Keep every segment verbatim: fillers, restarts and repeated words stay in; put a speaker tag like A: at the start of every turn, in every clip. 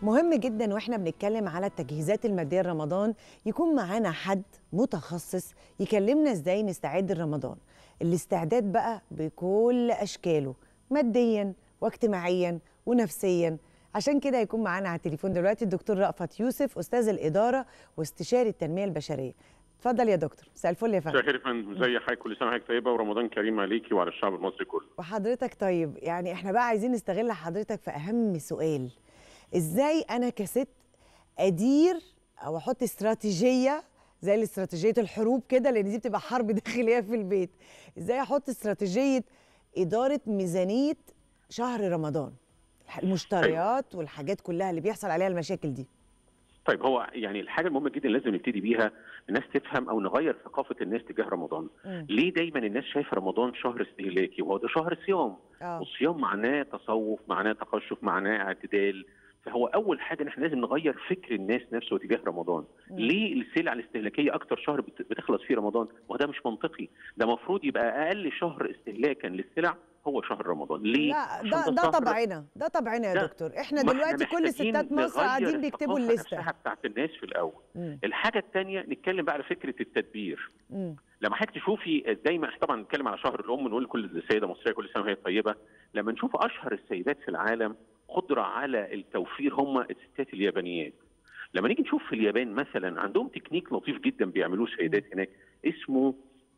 A: مهم جدا واحنا بنتكلم على التجهيزات الماديه لرمضان يكون معانا حد متخصص يكلمنا ازاي نستعد لرمضان. الاستعداد بقى بكل اشكاله، ماديا واجتماعيا ونفسيا. عشان كده هيكون معانا على التليفون دلوقتي الدكتور رأفت يوسف، استاذ الاداره واستشاري التنميه البشريه. اتفضل يا دكتور. مساء الفل يا فندم.
B: مساء الخير يا فندم، ازي حضرتك؟ كل سنه وحضرتك طيبه ورمضان كريم عليكي وعلى الشعب المصري كله.
A: وحضرتك طيب. يعني احنا بقى عايزين نستغل حضرتك في اهم سؤال، ازاي انا كست ادير او احط استراتيجيه زي الاستراتيجيه الحروب كده، لان دي بتبقى حرب داخليه في البيت. ازاي احط استراتيجيه اداره ميزانيه شهر رمضان، المشتريات والحاجات كلها اللي بيحصل عليها المشاكل دي؟
B: طيب، هو يعني الحاجه المهمه جدا لازم نبتدي بيها الناس تفهم او نغير ثقافه الناس تجاه رمضان. م. ليه دايما الناس شايفه رمضان شهر استهلاكي وهو ده شهر صيام؟ أوه. والصيام معناه تصوف، معناه تقشف، معناه اعتدال. فهو اول حاجه احنا لازم نغير فكر الناس نفسه تجاه رمضان. م. ليه السلع الاستهلاكيه اكتر شهر بتخلص فيه رمضان؟ وده مش منطقي. ده المفروض يبقى اقل شهر استهلاكا للسلع هو شهر رمضان. ليه؟
A: لا ده ده طبعنا، ده طبعنا يا دكتور. احنا دلوقتي كل ستات مصر قاعدين بيكتبوا الليسته
B: بتاعت الناس في الاول. مم. الحاجه الثانيه نتكلم بقى على فكره التدبير. مم. لما حضرتك تشوفي دايما، احنا طبعا نتكلم على شهر الام نقول كل سيده مصريه كل سنه وهي طيبه. لما نشوف اشهر السيدات في العالم قدره على التوفير هم الستات اليابانيات. لما نيجي نشوف في اليابان مثلا عندهم تكنيك لطيف جدا بيعملوه السيدات هناك اسمه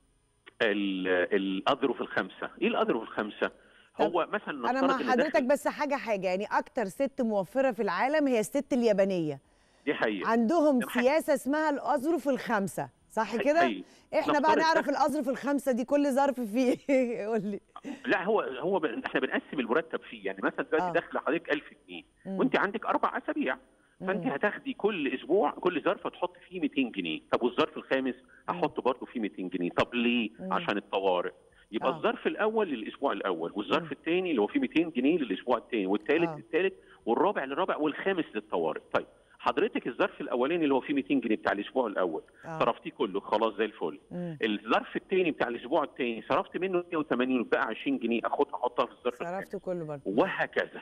B: الاظرف الخمسه. ايه الاظرف الخمسه؟ هو مثلا
A: انا مع حضرتك بس حاجه حاجه يعني اكتر ست موفره في العالم هي الست اليابانيه.
B: دي حقيقه.
A: عندهم سياسه اسمها الاظرف الخمسه، صح كده؟ احنا بقى نعرف الاظرف الخمسه دي كل ظرف فيه قول لي.
B: لا هو هو ب... احنا بنقسم المرتب فيه. يعني مثلا دلوقتي آه. داخله حضرتك ألف جنيه وانت عندك اربع اسابيع، فانت هتاخدي كل اسبوع كل ظرف هتحط فيه مئتين جنيه. طب والظرف الخامس هحط برضه فيه مئتين جنيه. طب ليه؟ مم. عشان الطوارئ. يبقى آه. الظرف الاول للاسبوع الاول، والظرف الثاني اللي هو فيه مئتين جنيه للاسبوع الثاني، والثالث آه. الثالث، والرابع للرابع، والخامس للطوارئ. طيب حضرتك الظرف الاولاني اللي هو فيه مئتين جنيه بتاع الاسبوع الاول آه. صرفتيه كله خلاص زي الفل. مم. الظرف الثاني بتاع الاسبوع الثاني صرفت منه مئة وثمانين وبقى عشرين جنيه اخدها احطها في الظرف
A: صرفته كله برضه،
B: وهكذا.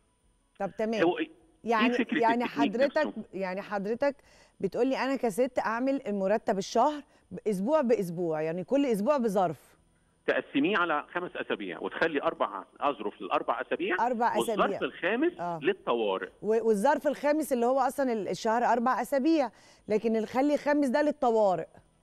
A: طب تمام. يعني يعني حضرتك نفسه؟ يعني حضرتك بتقول لي انا كست اعمل المرتب الشهر اسبوع باسبوع، يعني كل اسبوع بظرف
B: تقسميه على خمس اسابيع وتخلي اربع اظرف للاربع اسابيع،
A: اربع اسابيع،
B: والظرف الخامس آه. للطوارئ.
A: والظرف الخامس اللي هو اصلا الشهر اربع اسابيع، لكن نخلي الخامس ده للطوارئ.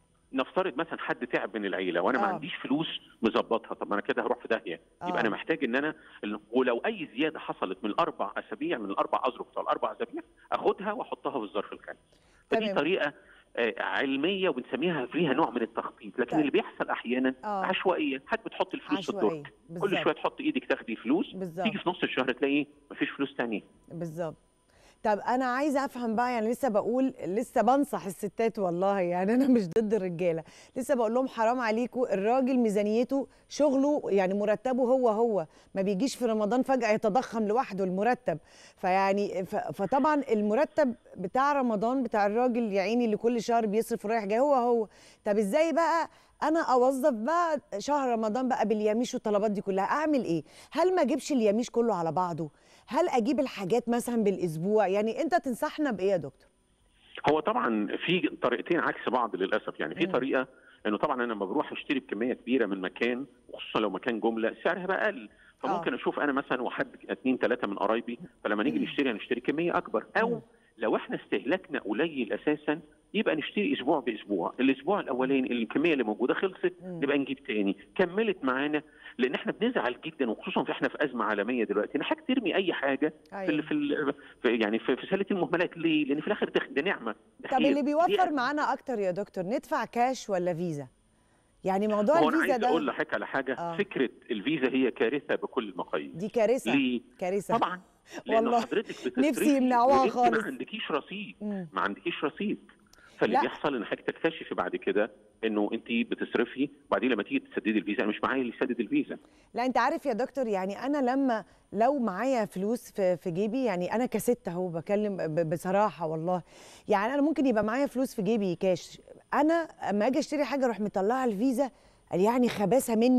B: نفترض مثلا حد تعب من العيله وانا آه. ما عنديش فلوس مظبطها، طب ما انا كده هروح في داهيه. آه. يبقى انا محتاج ان انا، ولو اي زياده حصلت من الاربع اسابيع من الاربع اظرف بتوع الاربع اسابيع اخدها واحطها في الظرف الخامس. فدي طريقه آه علميه وبنسميها فيها نوع من التخطيط، لكن طيب. اللي بيحصل احيانا آه. عشوائيه. حد بتحط الفلوس في الدرج، كل شويه تحط ايدك تاخدي فلوس، بالزبط. تيجي في نص الشهر تلاقي مفيش فلوس ثانيه.
A: بالظبط. طب انا عايزه افهم بقى، يعني لسه بقول لسه بنصح الستات والله، يعني انا مش ضد الرجاله، لسه بقول لهم حرام عليكم. الراجل ميزانيته شغله يعني مرتبه هو هو ما بيجيش في رمضان فجاه يتضخم لوحده المرتب. فيعني فطبعا المرتب بتاع رمضان بتاع الراجل يا عيني اللي كل شهر بيصرف رايح جاي هو هو. طب ازاي بقى انا اوظف بقى شهر رمضان بقى بالياميش والطلبات دي كلها؟ اعمل ايه؟ هل ما اجيبش الياميش كله على بعضه؟ هل اجيب الحاجات مثلا بالاسبوع؟ يعني انت تنصحنا بايه يا دكتور؟
B: هو طبعا في طريقتين عكس بعض للاسف. يعني في طريقه انه طبعا انا لما بروح اشتري بكميه كبيره من مكان، وخصوصا لو مكان جمله سعرها بقى اقل، فممكن آه. اشوف انا مثلا واحد اثنين ثلاثه من قرايبي، فلما نيجي نشتري هنشتري كميه اكبر. او لو احنا استهلاكنا قليل اساسا يبقى نشتري اسبوع باسبوع. الاسبوع الاولاني الكميه اللي موجوده خلصت نبقى نجيب تاني، كملت معانا. لان احنا بنزعل جدا، وخصوصا في احنا في ازمه عالميه دلوقتي، انك ترمي اي حاجه أيوة. في ال في يعني في, في سله المهملات. ليه؟ لان في الاخر ده نعمه.
A: طب اللي بيوفر معانا اكتر يا دكتور ندفع كاش ولا فيزا؟ يعني موضوع الفيزا ده،
B: انا عايز اقول لحضرتك على حاجه. آه. فكره الفيزا هي كارثه بكل المقاييس.
A: دي كارثه.
B: ليه؟
A: كارثه
B: طبعا.
A: والله
B: حضرتك
A: نفسي يمنعوها خالص.
B: ما عندكيش رصيد، ما عندكيش رصيد. فاللي لا. بيحصل ان حضرتك تكتشفي بعد كده انه انت بتصرفي، وبعدين لما تيجي تسددي الفيزا انا مش معايا اللي يسدد الفيزا.
A: لا انت عارف يا دكتور، يعني انا لما لو معايا فلوس في, في جيبي، يعني انا كست اهو بكلم بصراحه والله، يعني انا ممكن يبقى معايا فلوس في جيبي كاش، انا اما اجي اشتري حاجه اروح مطلعها الفيزا، يعني خباثه مني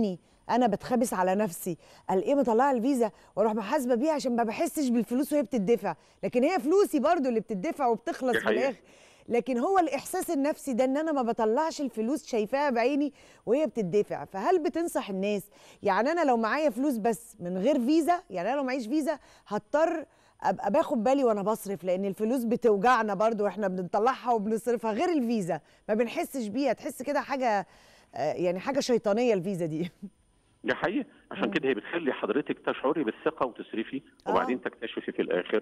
A: انا بتخابس على نفسي، قال ايه مطلعه الفيزا واروح محاسبه بيها عشان ما بحسش بالفلوس وهي بتدفع، لكن هي فلوسي برضو اللي بتدفع وبتخلص في الاخر. لكن هو الاحساس النفسي ده ان انا ما بطلعش الفلوس شايفاها بعيني وهي بتدفع. فهل بتنصح الناس، يعني انا لو معايا فلوس بس من غير فيزا، يعني انا لو معيش فيزا هضطر ابقى باخد بالي وانا بصرف، لان الفلوس بتوجعنا برضو واحنا بنطلعها وبنصرفها، غير الفيزا ما بنحسش بيها، تحس كده حاجه يعني حاجه شيطانيه الفيزا دي.
B: دي حقيقة، عشان كده هي بتخلي حضرتك تشعري بالثقة وتصرفي، وبعدين آه. تكتشفي في الآخر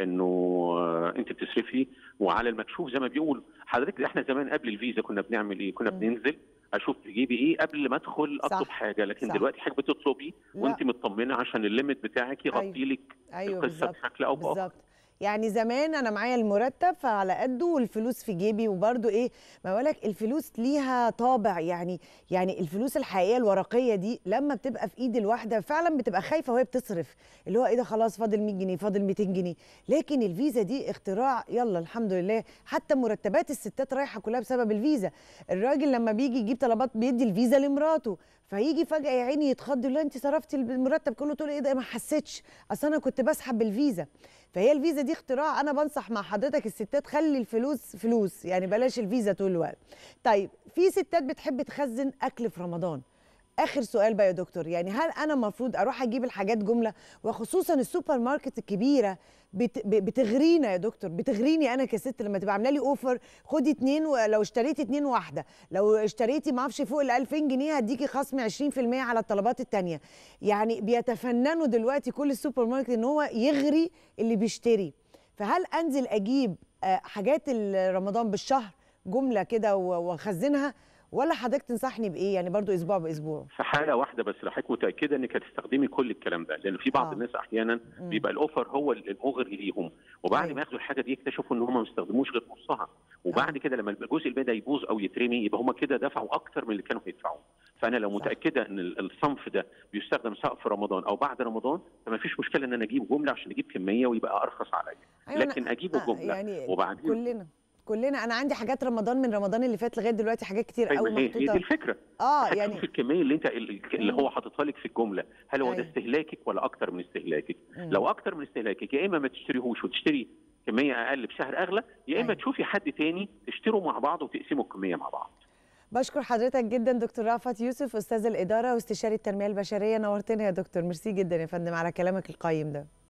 B: إنه أنت بتصرفي وعلى المكشوف زي ما بيقولوا. حضرتك إحنا زمان قبل الفيزا كنا بنعمل إيه؟ كنا بننزل أشوف في جيبي إيه قبل ما أدخل أطلب حاجة، لكن صح. دلوقتي حاجة بتطلبي وأنت مطمنة عشان الليمت بتاعك يغطي لك
A: أيوة.
B: القصة بشكل أو بآخر.
A: يعني زمان انا معايا المرتب فعلى قده والفلوس في جيبي، وبرده ايه ما بقولك الفلوس ليها طابع، يعني يعني الفلوس الحقيقيه الورقيه دي لما بتبقى في ايد الواحده فعلا بتبقى خايفه وهي بتصرف، اللي هو ايه ده خلاص فاضل مية جنيه فاضل ميتين جنيه. لكن الفيزا دي اختراع، يلا الحمد لله، حتى مرتبات الستات رايحه كلها بسبب الفيزا. الراجل لما بيجي يجيب طلبات بيدي الفيزا لمراته، فيجي فجاه يا عيني يتخض يقول لها انت صرفتي المرتب كله، تقول ايه ده ما حسيتش اصل انا كنت بسحب بالفيزا. فهي الفيزا دي اختراع. انا بنصح مع حضرتك الستات خلي الفلوس فلوس، يعني بلاش الفيزا طول الوقت. طيب في ستات بتحب تخزن اكل في رمضان. اخر سؤال بقى يا دكتور، يعني هل انا المفروض اروح اجيب الحاجات جمله، وخصوصا السوبر ماركت الكبيره بت... بتغرينا يا دكتور، بتغريني انا كست لما تبقى عامله لي اوفر، خدي اتنين ولو اشتريتي اتنين واحده، لو اشتريتي ما اعرفش فوق ال ألفين جنيه هديكي خصم عشرين في المية على الطلبات الثانيه. يعني بيتفننوا دلوقتي كل السوبر ماركت ان هو يغري اللي بيشتري. فهل انزل اجيب حاجات رمضان بالشهر جمله كده واخزنها، ولا حضرتك تنصحني بايه؟ يعني برضو اسبوع باسبوع.
B: في حاله واحده بس، لو حضرتك متاكده انك هتستخدمي كل الكلام ده، لان في بعض آه. الناس احيانا مم. بيبقى الاوفر هو المغري ليهم، وبعد أيوه. ما ياخدوا الحاجه دي يكتشفوا ان هم ما استخدموش غير نصها، وبعد آه. كده لما الجزء اللي بدا يبوظ او يترمي يبقى هم كده دفعوا اكتر من اللي كانوا هيدفعوه. فانا لو صح. متاكده ان الصنف ده بيستخدم سواء في رمضان او بعد رمضان، فما فيش مشكله ان انا اجيب جمله عشان اجيب كميه ويبقى ارخص عليا. أيوه لكن اجيبه جمله
A: يعني
B: وبعدين
A: كلنا كلنا انا عندي حاجات رمضان من رمضان اللي فات لغايه دلوقتي حاجات كتير قوي محطوطه.
B: هي دي الفكره.
A: اه يعني
B: في الكميه اللي انت اللي هو حاططها لك في الجمله، هل هو ده استهلاكك ولا اكتر من استهلاكك؟ مم. لو اكتر من استهلاكك يا اما ما تشتريهوش وتشتري كميه اقل بسعر اغلى، يا اما أيوه. تشوفي حد تاني تشتروا مع بعض وتقسموا الكميه مع بعض.
A: بشكر حضرتك جدا دكتور رأفت يوسف، استاذ الاداره واستشاري التنميه البشريه، نورتنا يا دكتور. ميرسي جدا يا فندم على كلامك القيم ده.